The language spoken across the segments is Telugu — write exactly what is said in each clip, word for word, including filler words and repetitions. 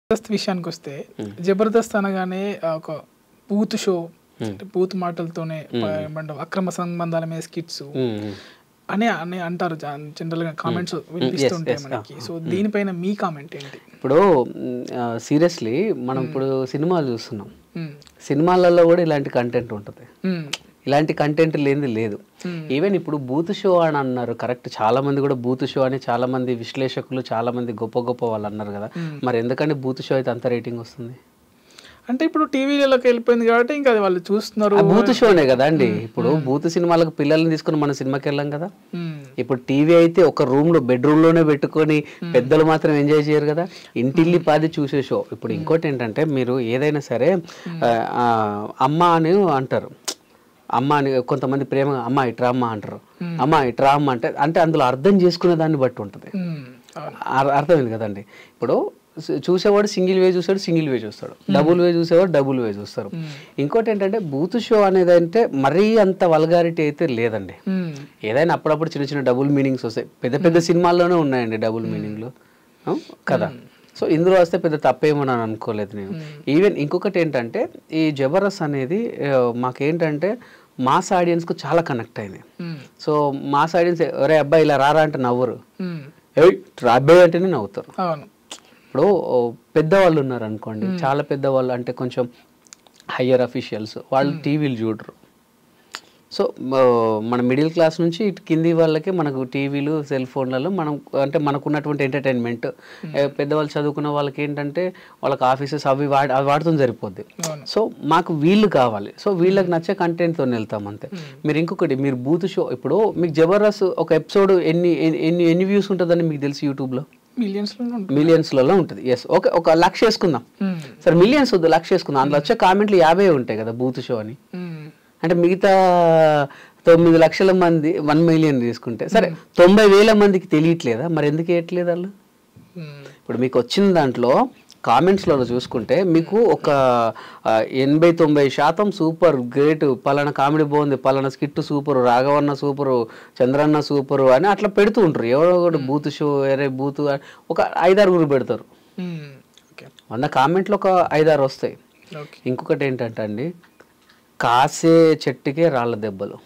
జబర్దస్త్ విషయానికి వస్తే జబర్దస్త్ అనగానే ఒక బూత్ షో బూత్ మాటలతోనే ఏమంటారు అక్రమ సంబంధాల మీద స్కిట్స్ అనే అని అంటారు జనరల్ గా కామెంట్స్ వినిపిస్తుంటాయి మనకి. సో దీనిపైన మీ కామెంట్ ఏంటి? ఇప్పుడు సీరియస్లీ మనం ఇప్పుడు సినిమాలు చూస్తున్నాం, సినిమాలలో కూడా ఇలాంటి కంటెంట్ ఉంటుంది, ఇలాంటి కంటెంట్ లేనిది లేదు. ఈవెన్ ఇప్పుడు బూత్ షో అని అన్నారు, కరెక్ట్, చాలా మంది కూడా బూత్ షో అని చాలా మంది విశ్లేషకులు చాలా మంది గొప్ప గొప్ప వాళ్ళు అన్నారు కదా. మరి ఎందుకంటే బూత్ షో అయితే అంత రేటింగ్ వస్తుంది అంటే ఇప్పుడు టీవీలోకి వెళ్ళిపోయింది కాబట్టి ఇంకా అది వాళ్ళు చూస్తున్నారు. బూత్ షోనే కదా అండి. ఇప్పుడు బూత్ సినిమాలకు పిల్లల్ని తీసుకుని మన సినిమాకి వెళ్ళాం కదా. ఇప్పుడు టీవీ అయితే ఒక రూమ్ లో బెడ్రూమ్ లోనే పెట్టుకొని పెద్దలు మాత్రం ఎంజాయ్ చేయరు కదా, ఇంటిల్లి పాది చూసే షో. ఇప్పుడు ఇంకోటి ఏంటంటే మీరు ఏదైనా సరే అమ్మ అని అంటారు, అమ్మ అని కొంతమంది ప్రేమ అమ్మ ఇట్రా అమ్మ అంటారు, అమ్మ ఇట్రా అమ్మ అంటే అంటే అందులో అర్థం చేసుకునే దాన్ని బట్టి ఉంటుంది, అర్థమైంది కదండి. ఇప్పుడు చూసేవాడు సింగిల్ వే చూస్తాడు, సింగిల్ వే చూస్తాడు, డబుల్ వే చూసేవాడు డబుల్ వే చూస్తారు. ఇంకోటి ఏంటంటే బూత్ షో అనేది అంటే మరీ అంత వల్గారిటీ అయితే లేదండి. ఏదైనా అప్పుడప్పుడు చిన్న చిన్న డబుల్ మీనింగ్స్ వస్తాయి, పెద్ద పెద్ద సినిమాల్లోనే ఉన్నాయండి డబుల్ మీనింగ్లు కదా. సో ఇందులో వస్తే పెద్ద తప్పేమని అనుకోలేదు నేను. ఈవెన్ ఇంకొకటి ఏంటంటే ఈ జబర్దస్త్ అనేది మాకేంటంటే మాస్ ఆడియన్స్కు చాలా కనెక్ట్ అయింది. సో మాస్ ఆడియన్స్ ఒరే అబ్బాయి ఇలా రారా అంటే నవ్వరు, అబ్బాయి అంటేనే నవ్వుతారు. ఇప్పుడు పెద్దవాళ్ళు ఉన్నారు అనుకోండి, చాలా పెద్దవాళ్ళు అంటే కొంచెం హయ్యర్ అఫీషియల్స్, వాళ్ళు టీవీలు చూడరు. సో మన మిడిల్ క్లాస్ నుంచి ఇటు కింది వాళ్ళకి మనకు టీవీలు సెల్ ఫోన్లలో మనం అంటే మనకున్నటువంటి ఎంటర్టైన్మెంట్, పెద్దవాళ్ళు చదువుకున్న వాళ్ళకి ఏంటంటే వాళ్ళకి ఆఫీసెస్ అవి వాడి అవి వాడుతుంది సరిపోద్ది. సో మాకు వీళ్ళు కావాలి, సో వీళ్ళకి నచ్చే కంటెంట్తో వెళ్తాం అంతే. మీరు ఇంకొకటి మీరు బూత్ షో, ఇప్పుడు మీకు జబర్దస్త్ ఒక ఎపిసోడ్ ఎన్ని ఎన్ని ఎన్ని వ్యూస్ ఉంటుందని మీకు తెలుసు యూట్యూబ్లో? మిలియన్స్లలో ఉంటుంది. ఎస్, ఓకే, ఒక లక్ష వేసుకుందాం సరే, మిలియన్స్ వద్దు, లక్ష వేసుకుందాం. అందులో వచ్చే కామెంట్లు యాభై ఉంటాయి కదా బూత్ షో అని. అంటే మిగతా తొమ్మిది లక్షల మంది వన్ మిలియన్ తీసుకుంటే సరే, తొంభై వేల మందికి తెలియట్లేదా? మరి ఎందుకు వేయట్లేదు వాళ్ళు? ఇప్పుడు మీకు వచ్చిన దాంట్లో కామెంట్స్లలో చూసుకుంటే మీకు ఒక ఎనభై తొంభై శాతం సూపర్ గ్రేట్, పలానా కామెడీ బాగుంది, పలానా skit super, Raghavanna super, Chandranna super అని అట్లా పెడుతూ ఉంటారు. ఎవరో ఒకటి బూత్ షో వేరే బూత్ ఒక ఐదారుగురు పెడతారు, వంద కామెంట్లు ఒక ఐదారు వస్తాయి. ఇంకొకటి ఏంటంటే అండి, కాసే చెట్టుకే రాళ్ళ దెబ్బలు,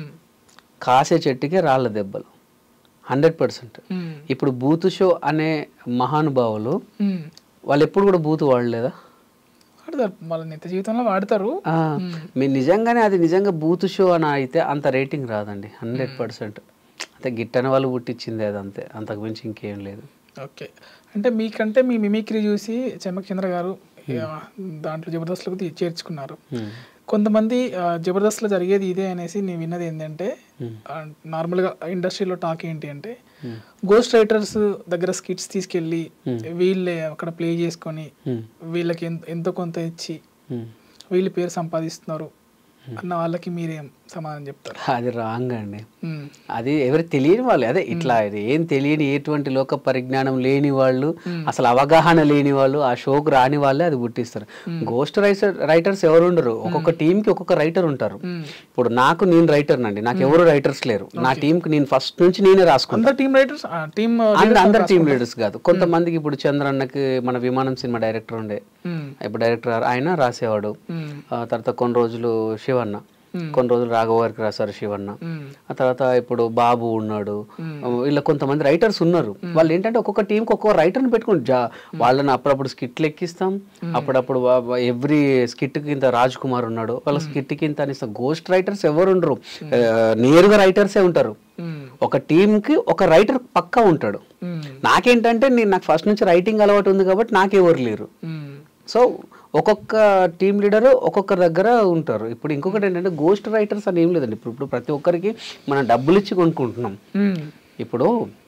కాసే చెట్టుకే రాళ్ళ దెబ్బలు హండ్రెడ్ పర్సెంట్. ఇప్పుడు బూత్ షో అనే మహానుభావులు వాళ్ళు ఎప్పుడు కూడా బూత్ వాడలేదా? వాడతారు, వాళ్ళ నిత్య జీవితంలో వాడతారు. మీరు నిజంగానే అది నిజంగా బూత్ షో అని అయితే అంత రేటింగ్ రాదండి, హండ్రెడ్ పర్సెంట్. అంటే గిట్టని వాళ్ళు పుట్టించింది అది అంతే, అంతకు మించి ఇంకేం లేదు. ఓకే, అంటే మీకంటే మీ మిమిక్రీ చూసి చెమ్మక్ చంద్ర గారు దాంట్లో జబర్దస్త్లోకి చేర్చుకున్నారు. కొంతమంది జబర్దస్త్లో జరిగేది ఇదే అనేసి నేను విన్నది ఏంటంటే, నార్మల్గా ఇండస్ట్రీలో టాక్ ఏంటి అంటే గోస్ట్ రైటర్స్ దగ్గర స్కిట్స్ తీసుకెళ్ళి వీళ్ళే అక్కడ ప్లే చేసుకొని వీళ్ళకి ఎంతో కొంత ఇచ్చి వీళ్ళ పేరు సంపాదిస్తున్నారు అన్న వాళ్ళకి మీరేం సమాధానం చెప్తారు? అది రాంగ్ అండి. అది ఎవరు తెలియని వాళ్ళు, అదే ఇట్లా ఏం తెలియని ఎటువంటి లోక పరిజ్ఞానం లేని వాళ్ళు, అసలు అవగాహన లేని వాళ్ళు, ఆ షోకు రాని వాళ్ళే అది పుట్టిస్తారు. గోస్ట్ రైటర్ రైటర్స్ ఎవరు ఉండరు, ఒక్కొక్క టీమ్ కి ఒక్కొక్క రైటర్ ఉంటారు. ఇప్పుడు నాకు నేను రైటర్ నండి, నాకు ఎవరు రైటర్స్ లేరు. నా టీమ్ కి నేను ఫస్ట్ నుంచి నేనే రాసుకుంటాను. టీమ్ రైటర్స్ అందరు టీమ్ లీడర్స్ కాదు, కొంతమందికి. ఇప్పుడు చంద్రన్నకి మన విమానం సినిమా డైరెక్టర్ ఉండే, ఇప్పుడు డైరెక్టర్ ఆయన రాసేవాడు. తర్వాత కొన్ని రోజులు శివన్న, కొన్ని రోజులు రాఘవ గారికి రాశారు శివన్న. ఆ తర్వాత ఇప్పుడు బాబు ఉన్నాడు, ఇలా కొంతమంది రైటర్స్ ఉన్నారు. వాళ్ళు ఏంటంటే ఒక్కొక్క టీంకి ఒక్కొక్క రైటర్ని పెట్టుకుని జా వాళ్ళని అప్పుడప్పుడు స్కిట్లు ఎక్కిస్తాం, అప్పుడప్పుడు ఎవ్రీ స్కిట్ కి ఇంత రాజ్ కుమార్ ఉన్నాడు, వాళ్ళ స్కిట్ కి ఇంత అనిస్తాం. గోస్ట్ రైటర్స్ ఎవరు ఉండరు, నేరుగా రైటర్సే ఉంటారు. ఒక టీమ్ కి ఒక రైటర్ పక్కా ఉంటాడు. నాకేంటంటే నేను నాకు ఫస్ట్ నుంచి రైటింగ్ అలవాటు ఉంది కాబట్టి నాకెవరు లేరు. సో ఒక్కొక్క టీమ్ లీడర్ ఒక్కొక్కరి దగ్గర ఉంటారు. ఇప్పుడు ఇంకొకటి ఏంటంటే గోస్ట్ రైటర్స్ అని ఏం లేదండి. ఇప్పుడు ఇప్పుడు ప్రతి ఒక్కరికి మనం డబ్బులు ఇచ్చి కొనుక్కుంటున్నాం. ఇప్పుడు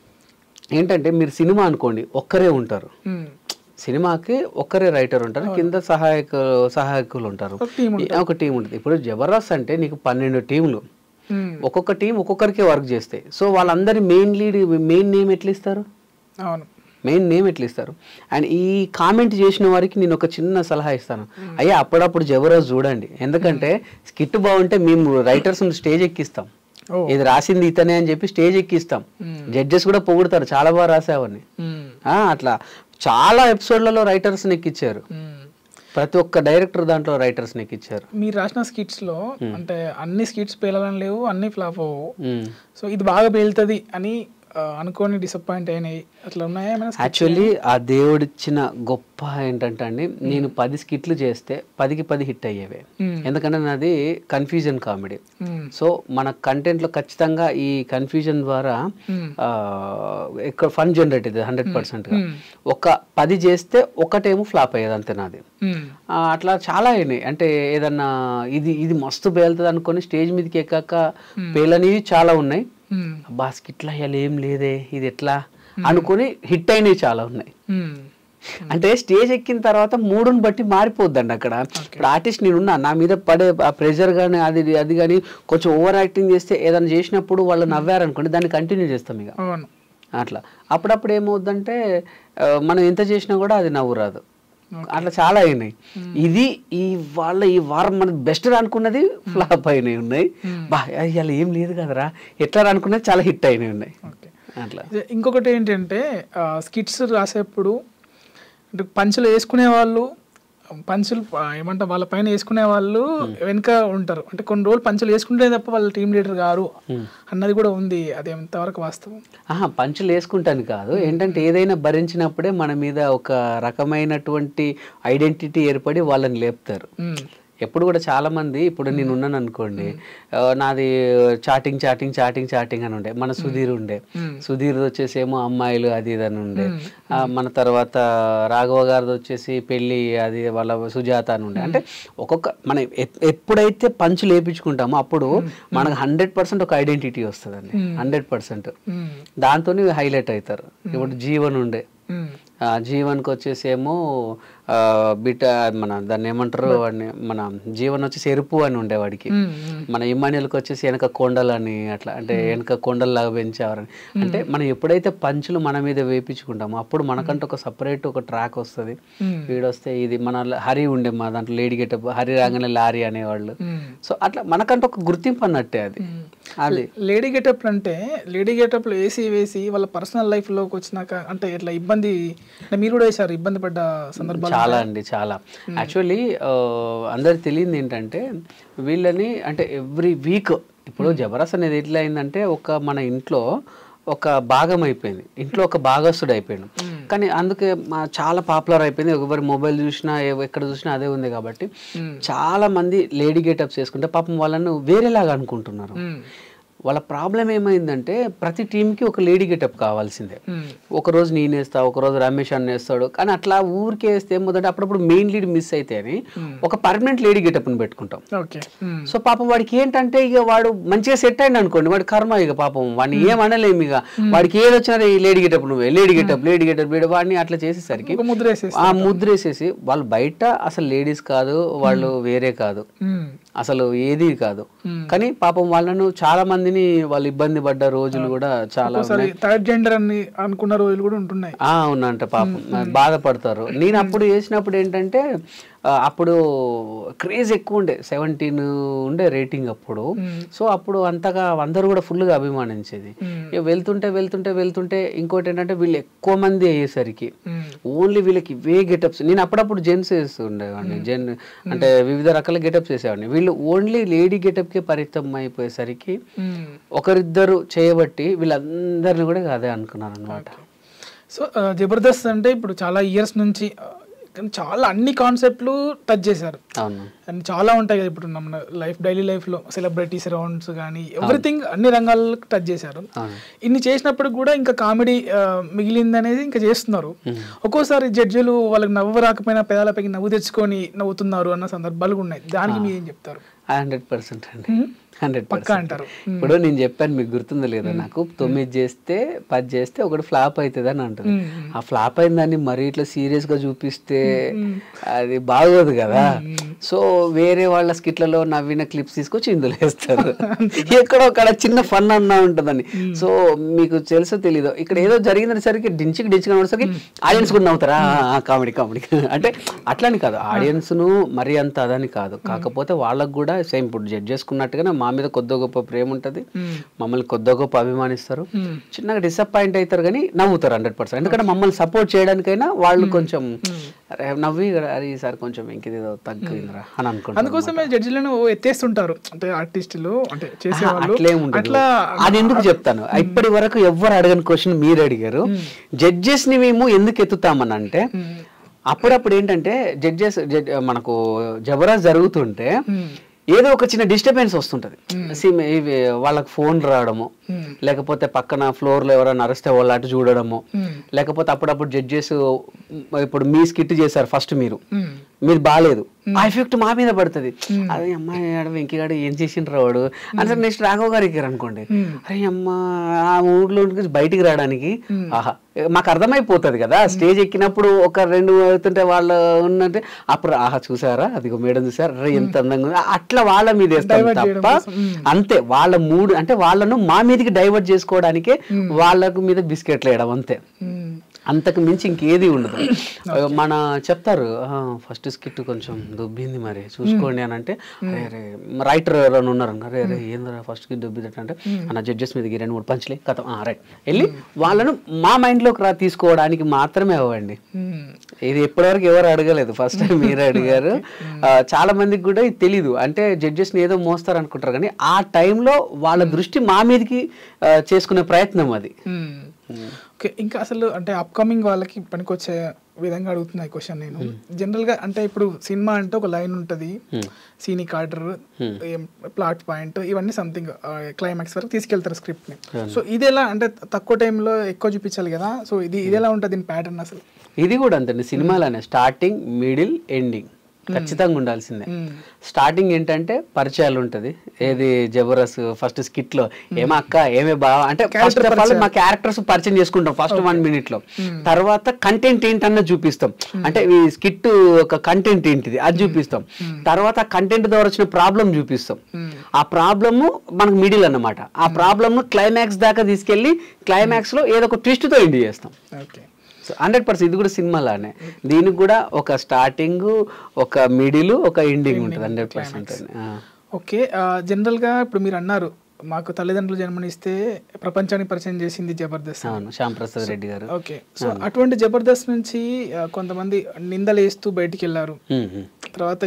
ఏంటంటే మీరు సినిమా అనుకోండి, ఒక్కరే ఉంటారు, సినిమాకి ఒక్కరే రైటర్ ఉంటారు, కింద సహాయక సహాయకులు ఉంటారు, ఒక టీం ఉంటుంది. ఇప్పుడు జబర్దస్త్ అంటే నీకు పన్నెండు టీంలు, ఒక్కొక్క టీం ఒక్కొక్కరికి వర్క్ చేస్తాయి. సో వాళ్ళందరి మెయిన్ లీడ్ మెయిన్ నేమ్ ఎట్లా ఇస్తారు? అవును, మెయిన్ నేమ్ ఎట్లా ఇస్తారు? అండ్ ఈ కామెంట్ చేసిన వారికి నేను ఒక చిన్న సలహా ఇస్తాను, అయ్యా అప్పుడప్పుడు జబర్దస్త్ చూడండి. ఎందుకంటే స్కిట్ బాగుంటే మేము రైటర్స్ స్టేజ్ ఎక్కిస్తాం, ఇది రాసింది ఇతనే అని చెప్పి స్టేజ్ ఎక్కిస్తాం. జడ్జెస్ కూడా పొగుడతారు, చాలా బాగా రాసావని అట్లా. చాలా ఎపిసోడ్లలో రైటర్స్ ఎక్కిచ్చారు, ప్రతి ఒక్క డైరెక్టర్ దాంట్లో రైటర్స్ ఎక్కిచ్చారు. మీరు రాసిన స్కిట్స్ లో అంటే అన్ని స్కిట్స్ పేలాలని లేవు, అన్ని ఫ్లాప్ అవ్వవు. సో ఇది బాగా పేలుతుంది అని అనుకోని డిసప్పాయింట్ అయినాయి అట్లా ఉన్నాయా? యాక్చువల్లీ ఆ దేవుడిచ్చిన గొప్ప ఏంటంటే అండి, నేను పది స్కిట్లు చేస్తే పదికి పది హిట్ అయ్యేవే. ఎందుకంటే నాది కన్ఫ్యూజన్ కామెడీ. సో మన కంటెంట్ లో ఖచ్చితంగా ఈ కన్ఫ్యూజన్ ద్వారా ఎక్కువ ఫన్ జనరేట్ అవుతుంది హండ్రెడ్ పర్సెంట్ గా. ఒక పది చేస్తే ఒకటేమో ఫ్లాప్ అయ్యేది అంతే నాది. అట్లా చాలా అయినాయి. అంటే ఏదన్నా ఇది ఇది మస్తు పేలుతుంది అనుకొని స్టేజ్ మీదకి ఎక్కాక పేలనివి చాలా ఉన్నాయి. అబ్బా స్కిట్లా అయ్యాలి ఏం లేదే ఇది ఎట్లా అనుకుని హిట్ అయినవి చాలా ఉన్నాయి. అంటే స్టేజ్ ఎక్కిన తర్వాత మూడుని బట్టి మారిపోద్దండి అక్కడ. ఇప్పుడు ఆర్టిస్ట్ నేనున్నా, నా మీద పడే ఆ ప్రెషర్ కానీ అది అది కానీ కొంచెం ఓవర్ యాక్టింగ్ చేస్తే ఏదైనా చేసినప్పుడు వాళ్ళు నవ్వారనుకోండి దాన్ని కంటిన్యూ చేస్తాం ఇక అట్లా. అప్పుడప్పుడు ఏమవుద్దంటే మనం ఎంత చేసినా కూడా అది నవ్వు రాదు. అట్లా చాలా అయినాయి. ఇది ఈ వాళ్ళ ఈ వారం మన బెస్ట్ అనుకున్నది ఫ్లాప్ అయినాయి ఉన్నాయి. బా ఇవాళ ఏం లేదు కదరా ఎట్లా అనుకున్నది చాలా హిట్ అయినాయి ఉన్నాయి అట్లా. ఇంకొకటి ఏంటంటే స్కిట్స్ రాసేప్పుడు అంటే పంచులు వేసుకునే వాళ్ళు పంచులు ఏమంటారు వాళ్ళ పైన వేసుకునే వాళ్ళు వెనుక ఉంటారు. అంటే కొన్ని రోజులు పంచులు వేసుకుంటే తప్ప వాళ్ళ టీం లీడర్ గారు అన్నది కూడా ఉంది. అది ఎంతవరకు వాస్తవం? ఆహా పంచులు వేసుకుంటాను కాదు, ఏంటంటే ఏదైనా భరించినప్పుడే మన మీద ఒక రకమైనటువంటి ఐడెంటిటీ ఏర్పడి వాళ్ళని లేపుతారు. ఎప్పుడు కూడా చాలా మంది ఇప్పుడు నేను ఉన్నాను అనుకోండి, నాది చాటింగ్ చాటింగ్ చాటింగ్ చాటింగ్ అని ఉండే. మన సుధీర్ ఉండే, సుధీర్ వచ్చేసి ఏమో అమ్మాయిలు అది ఇది అని ఉండే. మన తర్వాత రాఘవ గారిది వచ్చేసి పెళ్లి అది వాళ్ళ సుజాత అని ఉండే. అంటే ఒక్కొక్క మనం ఎప్పుడైతే పంచు లేపించుకుంటామో అప్పుడు మనకు హండ్రెడ్ పర్సెంట్ ఒక ఐడెంటిటీ వస్తుందండి, హండ్రెడ్ పర్సెంట్ దాంతో హైలైట్ అవుతారు. ఇప్పుడు జీవన్ ఉండే, జీవన్కి వచ్చేసి ఏమో బిట మన దాన్ని ఏమంటారు వాడిని మన జీవన్ వచ్చేసి ఎరుపు అని ఉండేవాడికి. మన ఇమాన్యుల్కి వచ్చేసి వెనక కొండలు అని అట్లా, అంటే వెనక కొండల్లాగా పెంచేవారని. అంటే మనం ఎప్పుడైతే పంచులు మన మీద వేపించుకుంటామో అప్పుడు మనకంటే ఒక సపరేట్ ఒక ట్రాక్ వస్తుంది. వీడొస్తే ఇది మన హరి ఉండే, మా దాంట్లో లేడీ గెటప్ హరి రాగానే లారీ అనేవాళ్ళు. సో అట్లా మనకంటే ఒక గుర్తింపు అన్నట్టే అది. అది లేడీ గెటప్ అంటే లేడీ గెటప్ లో వేసి వేసి వాళ్ళ పర్సనల్ లైఫ్ లోకి వచ్చినాక అంటే ఇట్లా ఇబ్బంది మీరు కూడా వేసారు, ఇబ్బంది పడ్డ సందర్భాలు చాలా అండి చాలా. యాక్చువల్లీ అందరికి తెలియదు ఏంటంటే వీళ్ళని అంటే ఎవ్రీ వీక్ ఇప్పుడు జబర్దస్త్ అనేది ఎట్లా అయిందంటే ఒక మన ఇంట్లో ఒక భాగం అయిపోయింది, ఇంట్లో ఒక భాగస్తుడు అయిపోయాడు. కానీ అందుకే చాలా పాపులర్ అయిపోయింది. ఎవరి మొబైల్ చూసినా ఎక్కడ చూసినా అదే ఉంది కాబట్టి చాలా మంది లేడీ గెటప్స్ వేసుకుంటే పాపం వాళ్ళను వేరేలాగా అనుకుంటున్నారు. వాళ్ళ ప్రాబ్లం ఏమైందంటే ప్రతి టీంకి ఒక లేడీ గెటప్ కావాల్సిందే. ఒకరోజు నేను వేస్తా, ఒకరోజు రమేష్ అన్న వేస్తాడు. కానీ అట్లా ఊరికే వేస్తే ఏమవుతుందంటే అప్పుడప్పుడు మెయిన్ లీడ్ మిస్ అయితే అని ఒక పర్మనెంట్ లేడీ గెటప్ని పెట్టుకుంటాం. సో పాపం వాడికి ఏంటంటే ఇక వాడు మంచిగా సెట్ అయింది అనుకోండి, వాడి కర్మ ఇక పాపం వాడిని ఏమనలేము. ఇక వాడికి ఏది వచ్చినా ఈ లేడీ గెటప్ నువ్వే lady getup lady getup lady వాడిని అట్లా చేసేసరికి ఆ ముద్ర వేసేసి వాళ్ళు బయట అసలు లేడీస్ కాదు, వాళ్ళు వేరే కాదు, అసలు ఏది కాదు. కానీ పాపం వాళ్ళను చాలా మందిని వాళ్ళు ఇబ్బంది పడ్డ రోజులు కూడా చాలా థర్డ్ జెండర్ అని అనుకున్న రోజులు కూడా ఉంటున్నాయి. అవునంట పాపం బాధపడతారు. నేను అప్పుడు చేసినప్పుడు ఏంటంటే అప్పుడు క్రేజ్ ఎక్కువ ఉండే, సెవెంటీన్ ఉండే రేటింగ్ అప్పుడు. సో అప్పుడు అంతగా అందరూ కూడా ఫుల్గా అభిమానించేది. ఇక వెళ్తుంటే వెళ్తుంటే వెళ్తుంటే ఇంకోటి ఏంటంటే వీళ్ళు ఎక్కువ మంది అయ్యేసరికి ఓన్లీ వీళ్ళకి ఇవే గెటప్స్. నేను అప్పుడప్పుడు జెంట్స్ వేస్తూ ఉండేవాడిని, జెన్ అంటే వివిధ రకాల గెటప్స్ వేసేవాడిని. వీళ్ళు ఓన్లీ లేడీ గెటప్కే పరిమితం అయిపోయేసరికి ఒకరిద్దరు చేయబట్టి వీళ్ళందరినీ కూడా అదే అనుకున్నారు అనమాట. సో జబర్దస్త్ అంటే ఇప్పుడు చాలా ఇయర్స్ నుంచి చాలా అన్ని కాన్సెప్ట్లు టచ్ చేశారు. అండ్ చాలా ఉంటాయి కదా ఇప్పుడు మన లైఫ్ డైలీ లైఫ్లో సెలబ్రిటీస్ రౌండ్స్ కానీ ఎవ్రీథింగ్ అన్ని రంగాల్లో టచ్ చేశారు. ఇన్ని చేసినప్పుడు కూడా ఇంకా కామెడీ మిగిలింది అనేది ఇంకా చేస్తున్నారు. ఒక్కోసారి జడ్జిలు వాళ్ళకి నవ్వు రాకపోయినా పెదాలపైకి నవ్వు తెచ్చుకొని నవ్వుతున్నారు అన్న సందర్భాలు ఉన్నాయి. దానికి మీరు ఏం చెప్తారు? హండ్రెడ్ పర్సెంట్ అండి, హండ్రెడ్ పర్సెంట్. ఇప్పుడు నేను చెప్పాను మీకు గుర్తుందో లేదో, నాకు తొమ్మిది చేస్తే పది చేస్తే ఒకటి ఫ్లాప్ అవుతుంది అని అంటుంది. ఆ ఫ్లాప్ అయిన దాన్ని మరీ ఇట్లా సీరియస్ గా చూపిస్తే అది బాగోదు కదా. సో వేరే వాళ్ళ స్కిట్లలో నవ్విన క్లిప్స్ తీసుకొచ్చి ఇందులో వేస్తారు. ఎక్కడో అక్కడ చిన్న ఫన్ అన్నా ఉంటుందని. సో మీకు తెలుసో తెలీదో ఇక్కడ ఏదో జరిగిందనేసరికి డించికి డించికి అనేసరికి ఆడియన్స్ కూడా నవ్వుతారా కామెడీ కామెడీ అంటే అట్లని కాదు, ఆడియన్స్ ను మరీ అంత అదని కాదు. కాకపోతే వాళ్ళకు కూడా సేమ్ ఇప్పుడు జడ్జ్ చేసుకున్నట్టుగానే మా మీద కొద్ది గొప్ప ప్రేమ ఉంటుంది, మమ్మల్ని కొద్ది గొప్ప అభిమానిస్తారు, చిన్నగా డిసప్పాయింట్ అవుతారు కానీ నవ్వుతారు హండ్రెడ్ పర్సెంట్. ఎందుకంటే మమ్మల్ని సపోర్ట్ చేయడానికైనా వాళ్ళు కొంచెం నవ్వి అరే ఈసారి కొంచెం ఇంకేదో తగ్గిందిరా అని అనుకుంటారు. అందుకోసమే జడ్జిలను ఎత్తేస్తుంటారు అంటే ఆర్టిస్టులు అంటే చేసేవాళ్ళు. అట్లా అది ఎందుకు చెప్తాను, ఇప్పటి వరకు ఎవరు అడగని క్వశ్చన్ మీరు అడిగారు. జడ్జెస్ ని మేము ఎందుకు ఎత్తుతామని అంటే అప్పుడప్పుడు ఏంటంటే జడ్జెస్ మనకు జబర్దస్త్ జరుగుతుంటే ఏదో ఒక చిన్న డిస్టర్బెన్స్ వస్తుంటది. ఇవి వాళ్ళకి ఫోన్ రావడము, లేకపోతే పక్కన ఫ్లోర్ లో ఎవరైనా అరిస్తే వాళ్ళు అటు చూడడము, లేకపోతే అప్పుడప్పుడు జడ్జెస్ ఇప్పుడు మీ స్కిట్ చేశారు ఫస్ట్, మీరు మీరు బాగాలేదు, ఆ ఎఫెక్ట్ మా మీద పడుతుంది. అదే అమ్మాయి వెంకీగాడు ఏం చేసిండ్రు వాడు అంటే నెక్స్ట్ రాఘవ్ గారు ఎక్కారు అనుకోండి, అరే అమ్మ ఆ ఊర్లో బయటికి రావడానికి ఆహా మాకు అర్థమైపోతుంది కదా. స్టేజ్ ఎక్కినప్పుడు ఒక రెండు అవుతుంటే వాళ్ళు ఉన్నట్టే అప్పుడు ఆహా చూసారా అది మేడం చూసారా అరే ఎంత అందంగా ఉంది అట్లా వాళ్ళ మీద వేస్తాం తప్ప అంతే. వాళ్ళ మూడు అంటే వాళ్ళను మా మీదకి డైవర్ట్ చేసుకోవడానికే వాళ్ళకు మీద బిస్కెట్లు వేయడం అంతే, అంతకు మించి ఇంకేది ఉండదు. మన చెప్తారు ఫస్ట్ స్కిట్ కొంచెం దుబ్బింది మరి చూసుకోండి అని అంటే అరే రే రైటర్ ఎవరైనా ఉన్నారు అరే అరే ఏంద్రా ఫస్ట్ స్కిట్ దుబ్బింది అంటే అన్న జడ్జెస్ మీదకి రెండు మూడు పంచులే కథ రైట్ వెళ్ళి వాళ్ళను మా మైండ్లోకి రా తీసుకోవడానికి మాత్రమే అవ్వండి. ఇది ఎప్పటివరకు ఎవరు అడగలేదు, ఫస్ట్ టైం మీరే అడిగారు. చాలా మందికి కూడా ఇది తెలీదు, అంటే జడ్జెస్ని ఏదో మోస్తారు అనుకుంటారు కానీ ఆ టైంలో వాళ్ళ దృష్టి మా మీదకి చేసుకునే ప్రయత్నం అది. ఓకే, ఇంకా అసలు అంటే అప్కమింగ్ వాళ్ళకి పనికొచ్చే విధంగా అడుగుతున్నా ఈ క్వశ్చన్ నేను. జనరల్ గా అంటే ఇప్పుడు సినిమా అంటే ఒక లైన్ ఉంటుంది, సీనిక్ ఆర్డర్, ప్లాట్ పాయింట్, ఇవన్నీ సంథింగ్ క్లైమాక్స్ వరకు తీసుకెళ్తారు స్క్రిప్ట్ ని. సో ఇది ఎలా అంటే తక్కువ టైంలో ఎక్కువ చూపించాలి కదా, సో ఇది ఇది ఎలా ఉంటుంది దీని ప్యాటర్న్ అసలు? ఇది కూడా అంతే సినిమాలోనే, స్టార్టింగ్ మిడిల్ ఎండింగ్ ఖచ్చితంగా ఉండాల్సిందే. స్టార్టింగ్ ఏంటంటే పరిచయాలు ఉంటది, ఏది జబర్దస్త్ ఫస్ట్ స్కిట్ లో ఏమో అక్క ఏమే బావ అంటే ఫస్ట్ ఆఫ్ ఆల్ మా క్యారెక్టర్స్ పరిచయం చేసుకుంటాం ఫస్ట్ వన్ మినిట్ లో. తర్వాత కంటెంట్ ఏంటన్నా చూపిస్తాం, అంటే ఈ స్కిట్ ఒక కంటెంట్ ఏంటిది అది చూపిస్తాం. తర్వాత కంటెంట్ ద్వారా వచ్చిన ప్రాబ్లం చూపిస్తాం, ఆ ప్రాబ్లమ్ మనకు మిడిల్ అన్నమాట. ఆ ప్రాబ్లమ్ క్లైమాక్స్ దాకా తీసుకెళ్లి క్లైమాక్స్ లో ఏదో ఒక ట్విస్ట్ తో ఎండ్ చేస్తాం. హండ్రెడ్ పర్సెంట్ ఇది కూడా సినిమాలానే, దీనికి కూడా ఒక స్టార్టింగ్, ఒక మిడిల్, ఒక ఎండింగ్ ఉంటుంది హండ్రెడ్ పర్సెంట్. ఓకే, జనరల్ గా ఇప్పుడు మీరు అన్నారు మాకు తల్లిదండ్రులు జన్మనిస్తే ప్రపంచాన్ని పరిచయం చేసింది జబర్దస్త్. అవును, శ్యామ్ ప్రసాద్ రెడ్డి గారు. ఓకే, సో అటువంటి జబర్దస్త్ నుంచి కొంతమంది నిందలేస్తూ బయటికి వెళ్ళారు. తర్వాత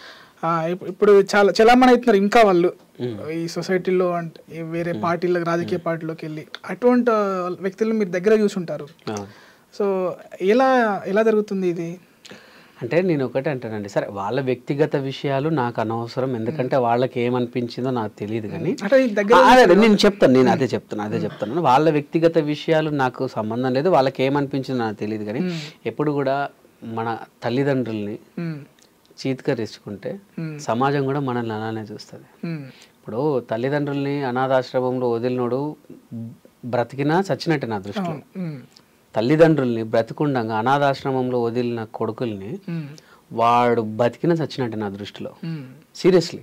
ఇప్పుడు చాలా చలామణి అవుతున్నారు ఇంకా వాళ్ళు ఈ సొసైటీలో, అంటే వేరే పార్టీలకు రాజకీయ పార్టీలోకి వెళ్ళి. అటువంటి వ్యక్తులను మీరు దగ్గర చూసుంటారు. సో ఎలా ఎలా జరుగుతుంది ఇది? అంటే నేను ఒకటే అంటానండి, సరే వాళ్ళ వ్యక్తిగత విషయాలు నాకు అనవసరం, ఎందుకంటే వాళ్ళకి ఏమనిపించిందో నాకు తెలియదు. కానీ నేను చెప్తాను, నేను అదే చెప్తాను అదే చెప్తాను వాళ్ళ వ్యక్తిగత విషయాలు నాకు సంబంధం లేదు, వాళ్ళకి ఏమనిపించిందో నాకు తెలియదు. కానీ ఎప్పుడు కూడా మన తల్లిదండ్రుల్ని చీత్కరించుకుంటే సమాజం కూడా మనల్ని అలానే చూస్తుంది. ఇప్పుడు తల్లిదండ్రుల్ని అనాథాశ్రమంలో వదిలినోడు బ్రతికినా చచ్చినట్టే నా దృష్టిలో. తల్లిదండ్రుల్ని బ్రతికుండగా అనాథాశ్రమంలో వదిలిన కొడుకుల్ని వాడు బతికిన చచ్చినట్టు నా దృష్టిలో. సీరియస్లీ,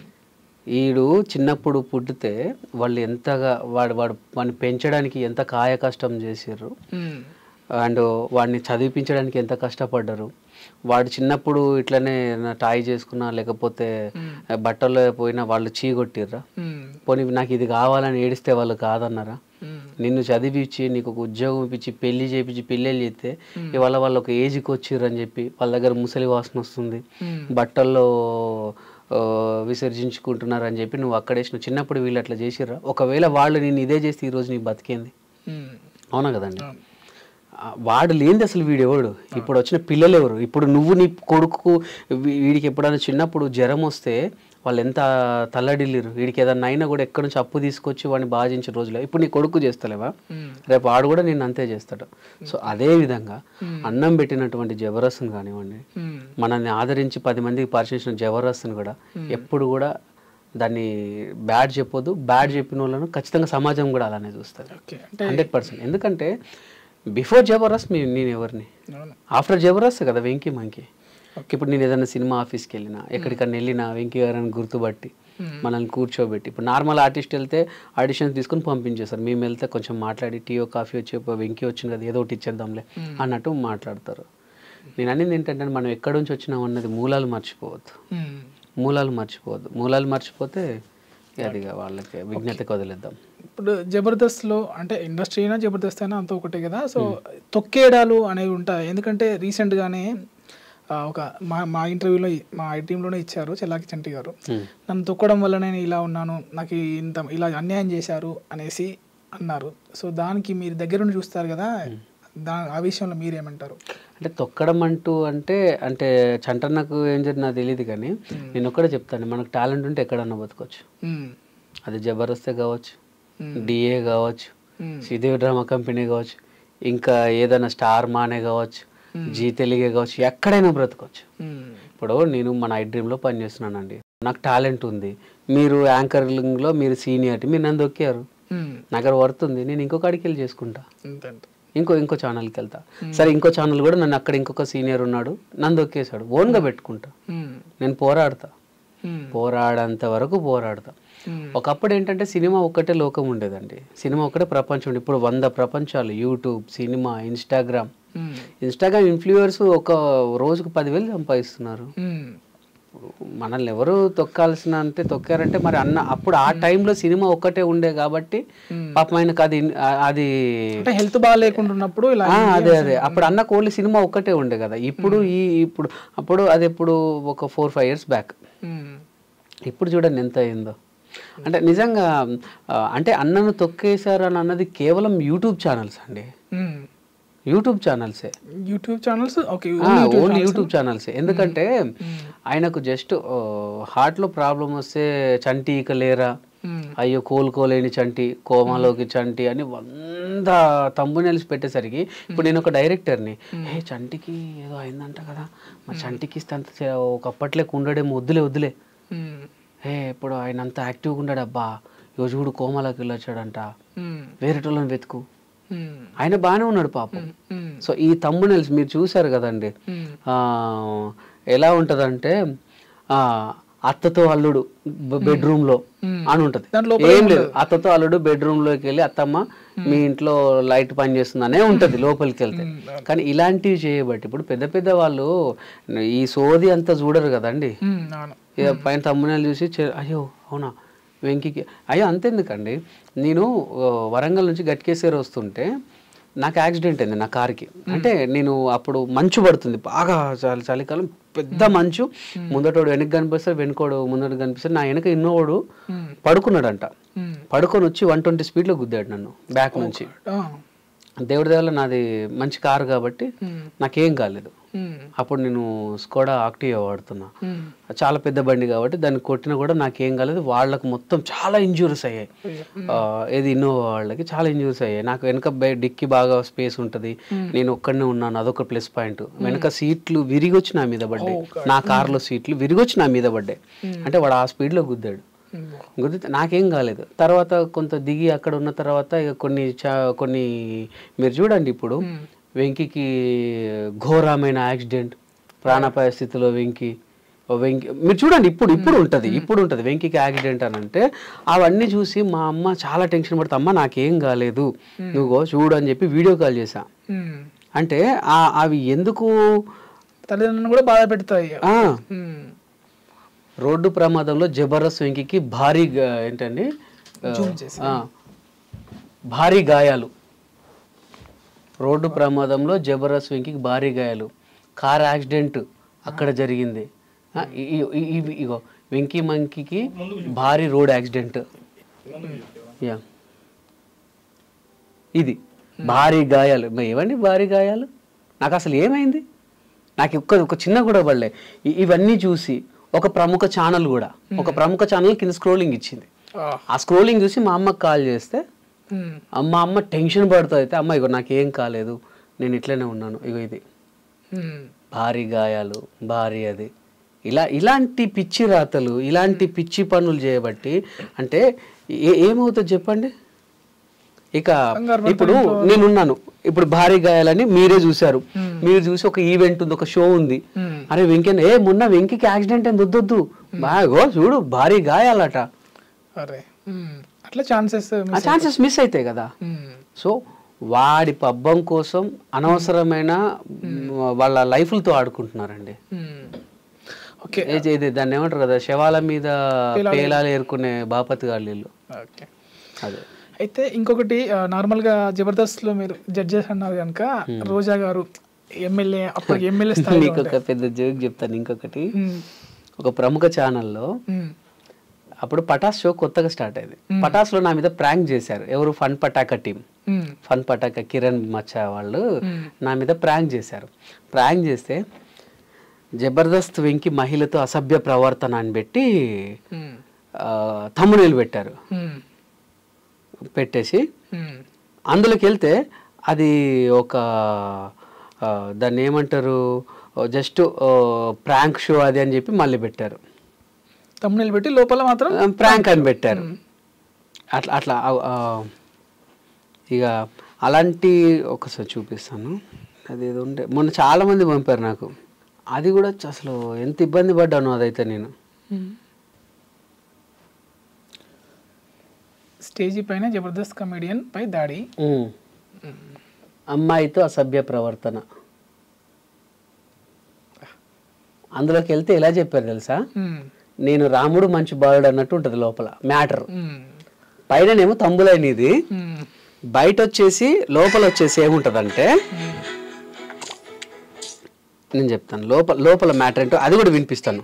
వీడు చిన్నప్పుడు పుట్టితే వాళ్ళు ఎంతగా వాడు వాడు వాడిని పెంచడానికి ఎంత కాయ కష్టం చేసారు, అండ్ వాడిని చదివించడానికి ఎంత కష్టపడ్డారు. వాడు చిన్నప్పుడు ఇట్లనే టాయ్ చేసుకున్నా లేకపోతే బట్టల్లో పోయినా వాళ్ళు చీగొట్టిర్రా, పోనీ నాకు ఇది కావాలని ఏడిస్తే వాళ్ళు కాదన్నారా? నిన్ను చదివించి నీకు ఒక ఉద్యోగం ఇప్పించి పెళ్లి చేయించి పెళ్ళిళ్ళు చేస్తే ఇవాళ వాళ్ళు ఒక ఏజ్కి వచ్చిర్రు అని చెప్పి వాళ్ళ దగ్గర ముసలి వాసన వస్తుంది, బట్టల్లో విసర్జించుకుంటున్నారు అని చెప్పి నువ్వు అక్కడేసిన చిన్నప్పుడు వీళ్ళు అట్లా చేసిర్రా? ఒకవేళ వాళ్ళు నేను ఇదే చేస్తే ఈరోజు నీ బతికేంది? అవునా కదండి. వాడు లేనిది అసలు వీడు ఎవడు? ఇప్పుడు వచ్చిన పిల్లలు ఎవరు? ఇప్పుడు నువ్వు నీ కొడుకు వీడికి ఎప్పుడైనా చిన్నప్పుడు జ్వరం వస్తే వాళ్ళు ఎంత తల్లడిల్లిరు, వీడికి ఏదన్నా అయినా కూడా ఎక్కడి నుంచి అప్పు తీసుకొచ్చి వాడిని బాధించిన రోజులో ఇప్పుడు నీ కొడుకు చేస్తలేవా? రేపు వాడు కూడా నేను అంతే చేస్తాడు. సో అదే విధంగా అన్నం పెట్టినటువంటి జబర్దస్త్ని కానివ్వండి, మనల్ని ఆదరించి పది మందికి పరిచయించిన జబర్దస్త్ని కూడా ఎప్పుడు కూడా దాన్ని బ్యాడ్ చెప్పొద్దు. బ్యాడ్ చెప్పిన వాళ్ళను ఖచ్చితంగా సమాజం కూడా అలానే చూస్తుంది హండ్రెడ్ పర్సెంట్. ఎందుకంటే బిఫోర్ జబర్దస్త్ మీ నేను ఎవరిని, ఆఫ్టర్ జబర్దస్త్ కదా వెంకీ మంకీ. ఇప్పుడు నేను ఏదైనా సినిమా ఆఫీస్కి వెళ్ళినా ఎక్కడికన్నా వెళ్ళినా వెంకీ గారిని గుర్తుపట్టి మనల్ని కూర్చోబెట్టి, ఇప్పుడు నార్మల్ ఆర్టిస్ట్ వెళ్తే ఆడిషన్స్ తీసుకుని పంపించేస్తారు, మేము వెళ్తే కొంచెం మాట్లాడి టీ ఓ కాఫీ వచ్చి వెంకీ వచ్చింది కదా ఏదో ఒకటి ఇచ్చేద్దాంలే అన్నట్టు మాట్లాడతారు. నేను అనేది ఏంటంటే మనం ఎక్కడి నుంచి వచ్చినాం అన్నది మూలాలు మర్చిపోవద్దు, మూలాలు మర్చిపోవద్దు. మూలాలు మర్చిపోతే అది వాళ్ళకి విజ్ఞతకి వదిలేద్దాం. ఇప్పుడు జబర్దస్త్లో అంటే ఇండస్ట్రీ అయినా జబర్దస్త్ అయినా అంత ఒకటే కదా. సో తొక్కేయడాలు అనేవి ఉంటాయి. ఎందుకంటే రీసెంట్గానే ఒక మా మా ఇంటర్వ్యూలో మా టీంలోనే ఇచ్చారు చెల్లాకి చంటి గారు. నన్ను తొక్కడం వల్ల నేను ఇలా ఉన్నాను, నాకు ఇంత ఇలా అన్యాయం చేశారు అనేసి అన్నారు. సో దానికి మీరు దగ్గరుండి చూస్తారు కదా, దా ఆ విషయంలో మీరేమంటారు? అంటే తొక్కడం అంటూ అంటే అంటే చంటన్నకు ఏం జరిగింది నాకు తెలియదు, కానీ నేను ఒక్కడే చెప్తాను, మనకు టాలెంట్ ఉంటే ఎక్కడన్నా బతకొచ్చు. అది జబర్దస్తే కావచ్చు, డిఏ కావచ్చు, శ్రీదేవి డ్రామా కంపెనీ కావచ్చు, ఇంకా ఏదైనా స్టార్ మానే కావచ్చు, జీ తెలుగే కావచ్చు, ఎక్కడైనా బ్రతకొచ్చు. ఇప్పుడు నేను మన ఐ డ్రీమ్లో పనిచేస్తున్నానండి, నాకు టాలెంట్ ఉంది, మీరు యాంకరింగ్లో మీరు సీనియారిటీ, మీరు నన్ను దొక్కారు, నాకు అక్కడ వర్త్ ఉంది, నేను ఇంకొక అడికి వెళ్ళి చేసుకుంటా, ఇంకో ఇంకో ఛానల్కి వెళ్తా. సరే ఇంకో ఛానల్ కూడా నన్ను అక్కడ ఇంకొక సీనియర్ ఉన్నాడు నన్ను దొక్కేశాడు, ఓన్గా పెట్టుకుంటా, నేను పోరాడతా, పోరాడంత వరకు పోరాడతా. ఒకప్పుడు ఏంటంటే సినిమా ఒక్కటే లోకం ఉండేదండి, సినిమా ఒక్కటే ప్రపంచం ఉండే. ఇప్పుడు వంద ప్రపంచాలు, YouTube, cinema, Instagram. Instagram influencers ఒక రోజుకు పదివేలు సంపాదిస్తున్నారు. మనల్ని ఎవరు తొక్కాల్సిన అంటే తొక్కారంటే మరి అన్న అప్పుడు ఆ టైంలో సినిమా ఒక్కటే ఉండే కాబట్టి పాపం ఆయనకు అది అది హెల్త్ బాగా లేకుంటున్నప్పుడు అదే అదే అప్పుడు అన్న ఓన్లీ సినిమా ఒక్కటే ఉండే కదా. ఇప్పుడు ఈ ఇప్పుడు అప్పుడు అది ఎప్పుడు ఒక ఫోర్ ఫైవ్ ఇయర్స్ బ్యాక్, ఇప్పుడు చూడండి ఎంత అయిందో. అంటే నిజంగా అంటే అన్నను తొక్కేశారు అని అన్నది కేవలం యూట్యూబ్ ఛానల్స్ అండి, యూట్యూబ్ ఛానల్సే, యూట్యూబ్ ఛానల్స్ ఓన్లీ యూట్యూబ్ ఛానల్సే. ఎందుకంటే ఆయనకు జస్ట్ హార్ట్లో ప్రాబ్లం వస్తే చంటి ఇక లేరా, అయ్యో కోలుకోలేని చంటి, కోమాలోకి చంటి అని వంద తంబునెల్స్ పెట్టేసరికి ఇప్పుడు నేను ఒక డైరెక్టర్ని, ఏ చంటికి ఏదో అయిందంట కదా, మా చంటికి ఇస్తే అంత ఒకప్పట్లే ఉండడేమో, వద్దులే వద్దులే, ఏ ఇప్పుడు ఆయన అంత యాక్టివ్గా ఉన్నాడు, అబ్బా ఈరోజు కూడా కోమాలోకి వెళ్ళొచ్చాడంట, వేరేటోళ్ళని వెతుకు, ఆయన బాగానే ఉన్నాడు పాపం. సో ఈ తంబునెల్స్ మీరు చూసారు కదండి, ఎలా ఉంటదంటే అత్తతో అల్లుడు బెడ్రూమ్ లో అని ఉంటది, ఏం లేదు, అత్తతో అల్లుడు బెడ్రూమ్ లోకి వెళ్ళి అత్తమ్మ మీ ఇంట్లో లైట్ పని చేస్తుందనే ఉంటది లోపలికి వెళ్తే. కానీ ఇలాంటివి చేయబట్టి ఇప్పుడు పెద్ద పెద్ద వాళ్ళు ఈ సోది అంతా చూడరు కదండి, పైన తంబునెల్ చూసి అయ్యో అవునా వెంకికి అయ్యో అంతెందుకండి. నేను వరంగల్ నుంచి గట్కేశ్వర వస్తుంటే నాకు యాక్సిడెంట్ అయింది నా కార్కి. అంటే నేను అప్పుడు మంచు పడుతుంది బాగా, చాలా చలికాలం, పెద్ద మంచు, ముందటోడు వెనక్కి కనిపిస్తాడు, వెనుకోడు ముందట కనిపిస్తాడు, నా వెనక ఇన్నోడు పడుకున్నాడంట, పడుకొని వచ్చి వన్ ట్వంటీ స్పీడ్లో గుద్దాడు నన్ను బ్యాక్ నుంచి. దేవుడి దేవల్ల నాది మంచి కారు కాబట్టి నాకేం కాలేదు. అప్పుడు నేను స్కోడా ఆక్టివా వాడుతున్నా, చాలా పెద్ద బండి కాబట్టి దాన్ని కొట్టినా కూడా నాకేం కాలేదు. వాళ్ళకు మొత్తం చాలా ఇంజూరీస్ అయ్యాయి, ఏది ఇన్నోవా వాళ్ళకి చాలా ఇంజూరీస్ అయ్యాయి. నాకు వెనక డిక్కి బాగా స్పేస్ ఉంటుంది, నేను ఒక్కడనే ఉన్నాను, అదొక ప్లస్ పాయింట్. వెనక సీట్లు విరిగొచ్చి నా మీద పడ్డాయి, నా కార్లో సీట్లు విరిగొచ్చి నా మీద పడ్డాయి. అంటే వాడు ఆ స్పీడ్లో గుద్దాడు, గుద్దితే నాకేం కాలేదు. తర్వాత కొంత దిగి అక్కడ ఉన్న తర్వాత ఇక కొన్ని చా కొన్ని మీరు చూడండి, ఇప్పుడు వెంకికి ఘోరమైన యాక్సిడెంట్, ప్రాణాపాయ స్థితిలో వెంకి వెంకి మీరు చూడండి, ఇప్పుడు ఇప్పుడు ఉంటుంది ఇప్పుడు ఉంటుంది వెంకికి యాక్సిడెంట్ అని అంటే అవన్నీ చూసి మా అమ్మ చాలా టెన్షన్ పడుతుంది, అమ్మ నాకేం కాలేదు నువ్వు చూడు అని చెప్పి వీడియో కాల్ చేశా. అంటే అవి ఎందుకు తల్లిదండ్రులను కూడా బాధ పెడతాయి. రోడ్డు ప్రమాదంలో జబర్దస్త్ వెంకికి భారీ ఏంటండి భారీ గాయాలు, రోడ్డు ప్రమాదంలో జబర్దస్త్ వెంకికి భారీ గాయాలు, కార్ యాక్సిడెంట్ అక్కడ జరిగింది. ఇగో వెంకీ మంకీకి భారీ రోడ్ యాక్సిడెంట్, యా ఇది భారీ గాయాలు. ఏమండి భారీ గాయాలు, నాకు అసలు ఏమైంది, నాకు ఒక్క ఒక చిన్న కూడా పడలే. ఇవన్నీ చూసి ఒక ప్రముఖ ఛానల్ కూడా ఒక ప్రముఖ ఛానల్ కింద స్క్రోలింగ్ ఇచ్చింది. ఆ స్క్రోలింగ్ చూసి మా అమ్మకి కాల్ చేస్తే మా అమ్మ టెన్షన్ పడుతుంది, అయితే అమ్మ ఇగో నాకేం కాలేదు, నేను ఇట్లనే ఉన్నాను, ఇగో ఇది భారీ గాయాలు, భారీ అది, ఇలా ఇలాంటి పిచ్చి రాతలు, ఇలాంటి పిచ్చి పనులు చేయబట్టి అంటే ఏమవుతుంది చెప్పండి. ఇక ఇప్పుడు నేనున్నాను, ఇప్పుడు భారీ గాయాలని మీరే చూసారు, మీరు చూసి ఒక ఈవెంట్ ఉంది, ఒక షో ఉంది, అరే వెంకన్న ఏ మొన్న వెంకికి యాక్సిడెంట్ అని వద్దొద్దు, బాగో చూడు భారీ గాయాలట, అట్లా ఛాన్సెస్ ఛాన్సెస్ మిస్ అవుతాయి కదా. సో వాడి పబ్బం కోసం అనవసరమైన వాళ్ళ లైఫ్లతో ఆడుకుంటున్నారండి. ఓకే ఇది ఇది దాన్ని ఏమంటారు కదా, శవాల మీద పేలాలు ఏరుకునే బాపతి గాళ్ళు వీళ్ళు. ఓకే అదే. అయితే ఇంకొకటి నార్మల్గా జబర్దస్త్లో మీరు జడ్జెస్ అన్నారు కనుక రోజా గారు ఎమ్మెల్యే అప్పుడు ఎమ్మెల్యే స్థాయిలో నీకు ఒక పెద్ద జోక్ చెప్తాను. ఇంకొకటి, ఒక ప్రముఖ ఛానల్లో అప్పుడు పటాస్ షో కొత్తగా స్టార్ట్ అయింది. పటాస్లో నా మీద ప్రాంక్ చేశారు. ఎవరు? Fun Pataka team. Fun Pataka Kiran మచ్చా వాళ్ళు నా మీద ప్రాంక్ చేశారు. ప్రాంక్ చేస్తే జబర్దస్త్ వెంకి మహిళతో అసభ్య ప్రవర్తన అని పెట్టి తమ్ముడేలు పెట్టారు. పెట్టేసి అందులోకి వెళ్తే అది ఒక దాన్ని ఏమంటారు, జస్ట్ ప్రాంక్ షో అది అని చెప్పి మళ్ళీ పెట్టారు. తమ్ముడేలు పెట్టి లోపల మాత్రం ప్రాంక్ అని పెట్టారు. అట్లా అట్లా ఇక అలాంటి ఒకసారి చూపిస్తాను. అది ఏదో ఉండే మొన్న చాలా మంది పంపారు నాకు. అది కూడా అసలు ఎంత ఇబ్బంది పడ్డాను అదైతే నేను. స్టేజీ పైన జబర్దస్త్ కమెడియన్ పై దాడి, అమ్మాయితో అసభ్య ప్రవర్తన. అందులోకి వెళ్తే ఎలా చెప్పారు తెలుసా, నేను రాముడు మంచి బాలుడు అన్నట్టు ఉంటుంది లోపల మ్యాటర్. పైననేమో తంబులైనది, బయట వచ్చేసి లోపల వచ్చేసి ఏముంటదంటే నేను చెప్తాను లోపల లోపల మ్యాటర్ ఏంటో అది కూడా వినిపిస్తాను.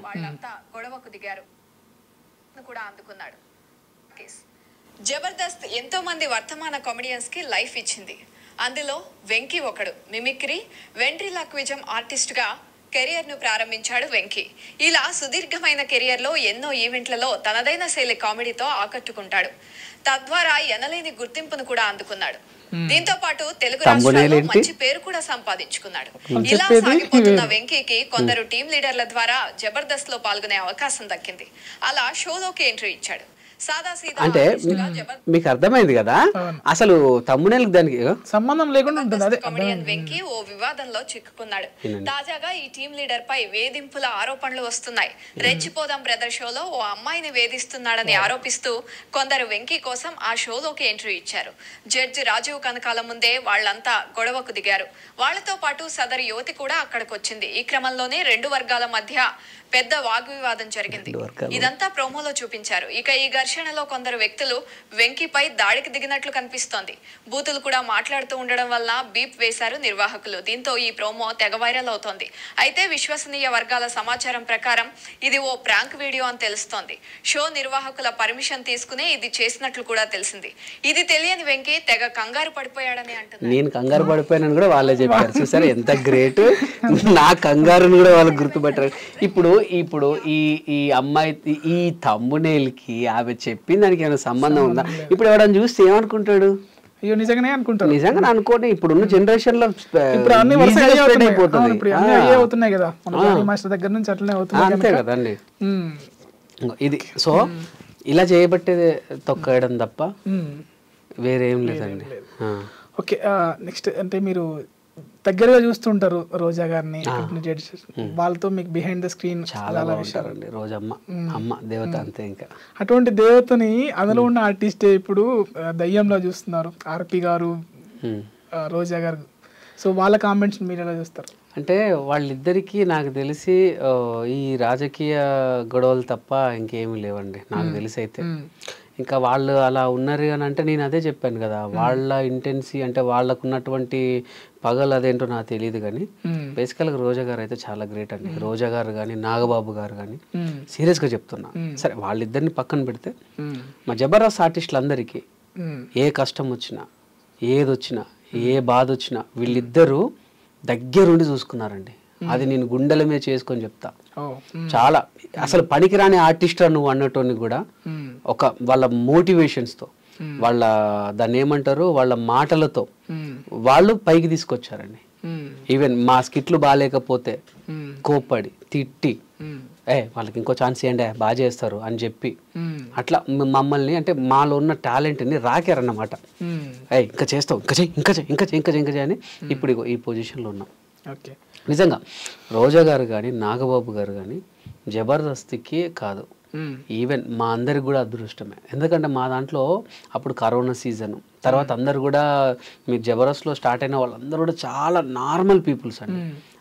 జబర్దస్త్ ఎంతో మంది వర్తమాన కామెడియన్స్ కి లైఫ్ ఇచ్చింది. అందులో వెంకీ ఒకడు. మిమిక్రీ, వెంట్రిలాక్విజం ఆర్టిస్ట్ గా కెరియర్ ను ప్రారంభించాడు వెంకీ. ఇలా సుదీర్ఘమైన కెరియర్ లో ఎన్నో ఈవెంట్లలో తనదైన శైలి కామెడీతో ఆకట్టుకుంటాడు. తద్వారా ఎనలేని గుర్తింపును కూడా అందుకున్నాడు. దీంతో పాటు తెలుగు రాష్ట్రాల్లో మంచి పేరు కూడా సంపాదించుకున్నాడు. ఇలా సాగిపోతున్న వెంకీకి కొందరు టీం లీడర్ల ద్వారా జబర్దస్త్ లో పాల్గొనే అవకాశం దక్కింది. అలా షోలోకి ఎంట్రీ ఇచ్చాడు. అంటే మీకు అర్థమైంది కదా, అసలు తమ్మునేలకు దానికి సంబంధం లేకుండా ఉంటుంది. కమెడియన్ వెంకీ ఓ వివాదంలో చిక్కుకున్నాడు. తాజాగా ఈ టీం లీడర్ పై వేధింపుల ఆరోపణలు వస్తున్నాయి. రెచ్చిపోదాం బ్రదర్ షోలో ఓ అమ్మాయిని వేధిస్తున్నాడని ఆరోపిస్తూ కొందరు వెంకీ కోసం ఆ షోలోకి ఎంట్రీ ఇచ్చారు. జడ్జి రాజీవ్ కనకాల ముందే వాళ్లంతా గొడవకు దిగారు. వాళ్లతో పాటు సదరు యువతి కూడా అక్కడికి వచ్చింది. ఈ క్రమంలోనే రెండు వర్గాల మధ్య పెద్ద వాగ్వివాదం జరిగింది. ఇదంతా ప్రోమోలో చూపించారు. ఇక ఈ ఘర్షణలో కొందరు వ్యక్తులు వెంకీపై దాడికి దిగినట్లు కనిపిస్తోంది. బూతులు కూడా మాట్లాడుతూ ఉండడం వల్ల బీప్ వేశారు నిర్వాహకులు. దీంతో ఈ ప్రోమో తెగ వైరల్ అవుతోంది. అయితే విశ్వసనీయ వర్గాల సమాచారం ప్రకారం ఇది ఓ ప్రాంక్ వీడియో అని తెలుస్తోంది. షో నిర్వాహకుల పర్మిషన్ తీసుకునే ఇది చేసినట్లు కూడా తెలిసింది. ఇది తెలియని వెంకీ తెగ కంగారు పడిపోయాడని అంటున్నారు. నేను కంగారు పడిపోయానని కూడా వాళ్ళే చెప్పారు. చూసారా ఎంత గ్రేట్, నా కంగారుని కూడా వాళ్ళు గుర్తుపట్టారు. ఇప్పుడు ఇప్పుడు ఈ ఈ అమ్మాయి ఈ తమ్మునేల్కి ఆమె చెప్పింది దానికి ఏమైనా సంబంధం ఉందా? ఇప్పుడు ఎవడని చూస్తే ఏమనుకుంటాడు? అయ్యో నిజంగానే అనుకుంటారు. నిజంగా అనుకోండి. ఇప్పుడున్న జనరేషన్ లో ఇప్పుడు అన్ని అవుతున్నాయి కదా, మాస్టర్ దగ్గర నుంచి అట్లనే అవుతుంది. అంతే కదండి. ఇది సో ఇలా చేయబట్టే తొక్కడం తప్ప వేరేం లేదండి. ఓకే, నెక్స్ట్ అంటే మీరు దగ్గరగా చూస్తుంటారు రోజా గారిని, వాళ్ళతో మీకు బిహైండ్ ద స్క్రీన్ చాలా బాగుంటారండి. రోజమ్మ అమ్మ దేవత అంతే. ఇంకా అటువంటి దేవతని అందులో ఉన్న ఆర్టిస్టే ఇప్పుడు దయ్యంలో చూస్తున్నారు, ఆర్పి గారు, రోజా గారు. సో వాళ్ళ కామెంట్స్ మీరు ఎలా చూస్తారు? అంటే వాళ్ళిద్దరికీ నాకు తెలిసి ఈ రాజకీయ గొడవలు తప్ప ఇంకేమీ లేవండి నాకు తెలిసి. అయితే ఇంకా వాళ్ళు అలా ఉన్నారు అని అంటే నేను అదే చెప్పాను కదా, వాళ్ళ ఇంటెన్సీ అంటే వాళ్ళకు ఉన్నటువంటి పగలు అదేంటో నాకు తెలియదు. కానీ బేసికల్గా రోజా గారు అయితే చాలా గ్రేట్ అండి. రోజా గారు కానీ నాగబాబు గారు కానీ సీరియస్గా చెప్తున్నా. సరే వాళ్ళిద్దరిని పక్కన పెడితే మా జబర్దస్త్ ఆర్టిస్టులందరికీ ఏ కష్టం వచ్చినా ఏది వచ్చినా ఏ బాధ వచ్చినా వీళ్ళిద్దరూ దగ్గరుండి చూసుకున్నారండి. అది నేను గుండెల మీద చేసుకొని చెప్తా. చాలా అసలు పనికిరాని ఆర్టిస్ట్ నువ్వు అన్నటోని కూడా ఒక వాళ్ళ మోటివేషన్స్తో, వాళ్ళ దాన్ని ఏమంటారు, వాళ్ళ మాటలతో వాళ్ళు పైకి తీసుకొచ్చారండి. ఈవెన్ మా స్కిట్లు బాగాలేకపోతే కోప్పడి తిట్టి ఏ వాళ్ళకి ఇంకో ఛాన్స్ ఇవ్వండి బాగా చేస్తారు అని చెప్పి అట్లా మమ్మల్ని అంటే మాలో ఉన్న టాలెంట్ని రాకారన్నమాట. ఏ ఇంకా చేస్తావు, ఇంకా చెయ్యి, ఇంకా చెయ్యి, ఇంకా చెయ్యి, ఇంకా చెయ్యి, ఇంకా చెయ్యి అని ఇప్పుడు ఈ పొజిషన్లో ఉన్నాం. ఓకే, నిజంగా రోజా గారు కానీ నాగబాబు గారు కానీ జబర్దస్త్కి కాదు, ఈవెన్ మా అందరికి కూడా అదృష్టమే. ఎందుకంటే మా దాంట్లో అప్పుడు కరోనా సీజన్ తర్వాత అందరు కూడా మీరు జబర్దస్త్లో స్టార్ట్ అయిన వాళ్ళందరూ కూడా చాలా నార్మల్ పీపుల్స్ అండి.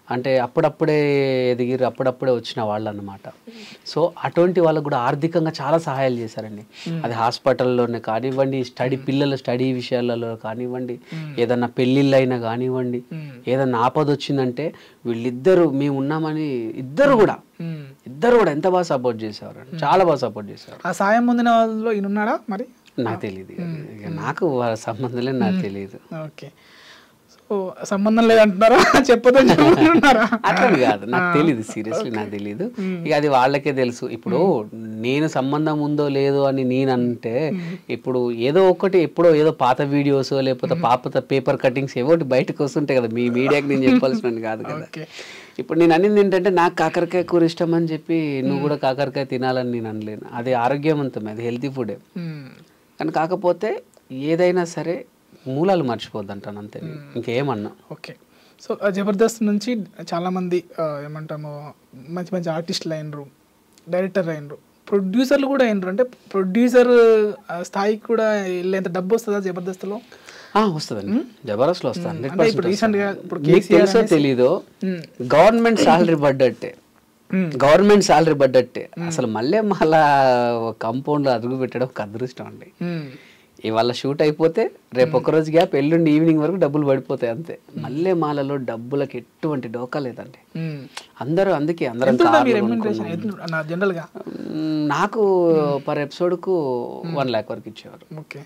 అంటే అప్పుడప్పుడే ఎదిగిరు, అప్పుడప్పుడే వచ్చిన వాళ్ళు అన్నమాట. సో అటువంటి వాళ్ళకు కూడా ఆర్థికంగా చాలా సహాయాలు చేశారండి. అది హాస్పిటల్లోనే కానివ్వండి, స్టడీ పిల్లల స్టడీ విషయాలలో కానివ్వండి, ఏదన్నా పెళ్ళిళ్ళు అయినా కానివ్వండి, ఏదన్నా ఆపద వచ్చిందంటే వీళ్ళిద్దరు మేము ఉన్నామని ఇద్దరు కూడా ఇద్దరు కూడా ఎంత బాగా సపోర్ట్ చేసేవారు, చాలా బాగా సపోర్ట్ చేసేవారు. ఆ సాయం పొందిన వాళ్ళలో ఈయన ఉన్నాడా మరి? నాకు తెలియదు, ఇక నాకు వాళ్ళ సంబంధం లేదు, నాకు తెలియదు. ఓకే, సో సంబంధం లేదంటున్నారా? చెప్పదని చెప్తున్నారా? అట్లా కాదు, నాకు తెలియదు, సీరియస్లీ నాకు తెలియదు. ఇక అది వాళ్ళకే తెలుసు. ఇప్పుడు నేను సంబంధం ఉందో లేదో అని నేను అంటే, ఇప్పుడు ఏదో ఒకటి ఎప్పుడో ఏదో పాత వీడియోస్ లేకపోతే పాత పేపర్ కటింగ్స్ ఏవో బయటకు వస్తుంటాయి కదా, మీ మీడియాకి నేను చెప్పాల్సిన కాదు కదా. ఇప్పుడు నేను అనింది ఏంటంటే, నాకు కాకరకాయ కూర ఇష్టం అని చెప్పి నువ్వు కూడా కాకరకాయ తినాలని నేను అనలేను. అది ఆరోగ్యవంతమే, అది హెల్తీ ఫుడే. కానీ కాకపోతే ఏదైనా సరే మూలాలు మర్చిపోద్ది అంటాను, అంతే, ఇంకేమన్నా. ఓకే, సో జబర్దస్త్ నుంచి చాలామంది ఏమంటాము మంచి మంచి ఆర్టిస్టులు అయినరు, డైరెక్టర్ అయినరు, ప్రొడ్యూసర్లు కూడా అయినరు. అంటే ప్రొడ్యూసర్ స్థాయికి కూడా వెళ్ళేంత డబ్బు వస్తుందా జబర్దస్త్లో? వస్తుందండి, జబర్దస్త్లో వస్తుంది. తెలుసో తెలీదో గవర్నమెంట్ శాలరీ పడ్డట్టే, గవర్నమెంట్ శాలరీ పడ్డట్టే. అసలు మళ్ళీ మళ్ళా కంపౌండ్ లో అదుగు పెట్టడం ఒక అదృష్టం అండి. ఇవాళ షూట్ అయిపోతే రేపు ఒక రోజు గ్యాప్, ఎల్లుండి ఈవినింగ్ వరకు డబ్బులు పడిపోతాయి అంతే. మల్లె మాలలో డబ్బులకి ఎటువంటి డోకా లేదండి. అందరూ అందుకే అందరం నాకు పర్ ఎపిసోడ్ కు వన్ లాక్ వరకు ఇచ్చేవారు.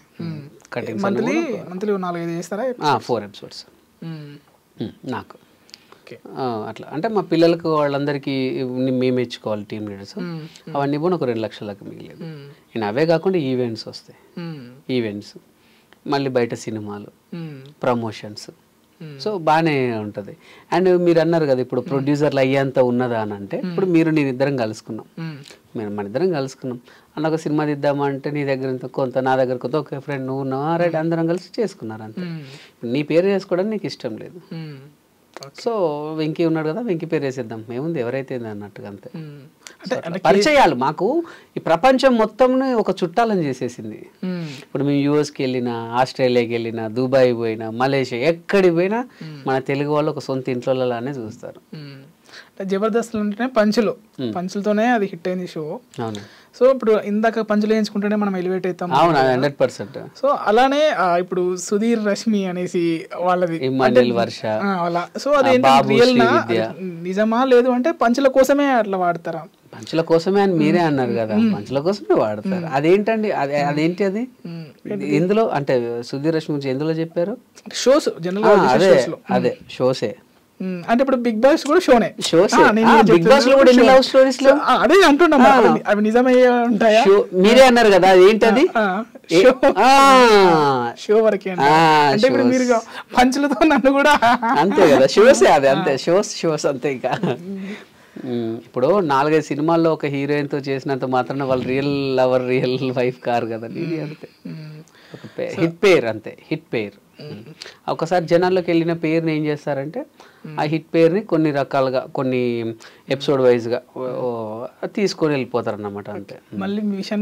ఫోర్ ఎపిసోడ్స్ నాకు అట్లా. అంటే మా పిల్లలకు వాళ్ళందరికీ మేము ఇచ్చుకోవాలి టీమ్ లీడర్స్, అవన్నీ కూడా ఒక రెండు లక్షలకు మిగిలేదు. నేను అవే కాకుండా ఈవెంట్స్ వస్తాయి, ఈవెంట్స్ మళ్ళీ బయట సినిమాలు, ప్రమోషన్స్, సో బాగానే ఉంటుంది. అండ్ మీరు అన్నారు కదా ఇప్పుడు ప్రొడ్యూసర్లు అయ్యేంత ఉన్నదా అని అంటే, ఇప్పుడు మీరు నేను ఇద్దరం కలుసుకున్నాం, మేము మన ఇద్దరం కలుసుకున్నాం అన్న ఒక సినిమా తీద్దామంటే నీ దగ్గర కొంత నా దగ్గర కొంత, ఒక ఫ్రెండ్ నువ్వు ఉన్నావు, రైట్ అందరం కలిసి చేసుకున్నారు అంతే. నీ పేరు చేసుకోవడం నీకు ఇష్టం లేదు, సో వెంకీ ఉన్నాడు కదా వెంకీ పేరు వేసేద్దాం, మేముంది ఎవరైతే అన్నట్టుగా అంతే. పరిచయాలు మాకు ఈ ప్రపంచం మొత్తం ఒక చుట్టాలని చేసేసింది. ఇప్పుడు మేము యూఎస్కి వెళ్ళినా, ఆస్ట్రేలియాకి వెళ్ళినా, దుబాయ్ పోయినా, మలేషియా ఎక్కడికి పోయినా మన తెలుగు వాళ్ళు ఒక సొంత ఇంట్లోలానే చూస్తారు. జబర్దస్త్ అంటేనే పంచులు, పంచులతోనే అది హిట్ అయింది షో. అవును, సో ఇప్పుడు ఇందాక పంచులు వేయించుకుంటేనే మనం ఎలివేట్ అవుతాం. అవును, హండ్రెడ్ పర్సెంట్. సో అలానే ఇప్పుడు సుధీర్ రష్మి అనేసి వాళ్ళది వర్ష, సో అదేంటి రియల్ నిజమా లేదు అంటే పంచుల కోసమే అట్లా వాడతారా? పంచుల కోసమే అని మీరే అన్నారు కదా, పంచుల కోసమే వాడతారు. అదేంటండి, అదే అదేంటి అది ఇందులో అంటే సుధీర్ రష్మి గురించి ఎందులో చెప్పారు? షోస్ జనరల్ అదే అదే షోసే. అంటే ఇప్పుడు బిగ్ బాస్ కూడా షోనే, బిగ్ బాస్ లో కూడా ఎన్ని లవ్ స్టోరీస్ లో అదే అంటున్నా, అవి నిజమయ్యే ఉంటాయా? మీరే అన్నారు కదా, అది ఏంటది షో వరకే. అంటే ఇప్పుడు మీరు పంచులతో నన్ను కూడా అంతే కదా, షోసే అది అంతే, షోస్ షోస్ అంతే. ఇంకా ఇప్పుడు నాలుగైదు సినిమాల్లో ఒక హీరోయిన్ తో చేసినంత మాత్రాన వాళ్ళు రియల్ లవర్ రియల్ వైఫ్ కారు కదా, ఇది అంతే, హిట్ పేర్ అంతే, హిట్ పేర్. ఒకసారి జనాల్లోకి వెళ్ళిన పేరుని ఏం చేస్తారంటే, ఆ హిట్ పేరుని కొన్ని రకాలుగా కొన్ని ఎపిసోడ్ వైజ్గా తీసుకొని వెళ్ళిపోతారు అన్నమాట అంతే. మళ్ళీ